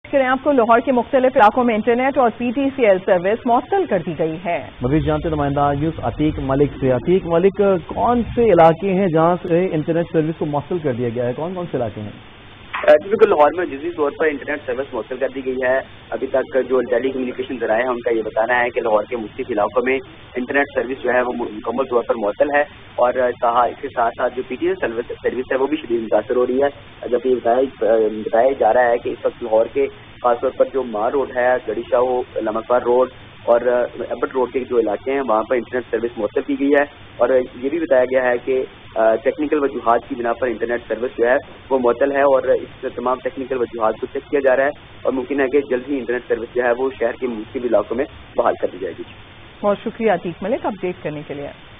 करें आपको लाहौर के मुख्तलिफ इलाकों में इंटरनेट और PTCL सर्विस मौतल कर दी गई है। मजीद जानते नुमाइंदा यूस अतीक मलिक से। अतीक मलिक, कौन से इलाके हैं जहां से इंटरनेट सर्विस को मौतल कर दिया गया है? कौन कौन से इलाके हैं? बिल्कुल, लाहौर में जुज़ी तौर पर इंटरनेट सर्विस मौतल कर दी गई है। अभी तक जो टेली कम्युनिकेशन ज़राए हैं उनका ये बताना है कि लाहौर के मुख्तलिफ इलाकों में इंटरनेट सर्विस जो है वो मुकम्मल तौर पर मौतल है और इसके साथ साथ जो PTCL सर्विस है वो भी शदीद मुतासर हो रही है। जबकि बताया जा रहा है कि इस वक्त लाहौर के खासतौर पर जो मार रोड है, गड़ी शाह लमकवार रोड और एबट रोड के जो इलाके हैं वहाँ पर इंटरनेट सर्विस मौतल की गई है। और ये भी बताया गया है कि टेक्निकल वजूहात की बिना पर इंटरनेट सर्विस जो है वो मौतल है और इस तमाम टेक्निकल वजूहात को चेक किया जा रहा है और मुमकिन है कि जल्द ही इंटरनेट सर्विस जो है वो शहर के मुख्तलिफ इलाकों में बहाल कर दी जाएगी। बहुत शुक्रिया अतीक मलिक अपडेट करने के लिए।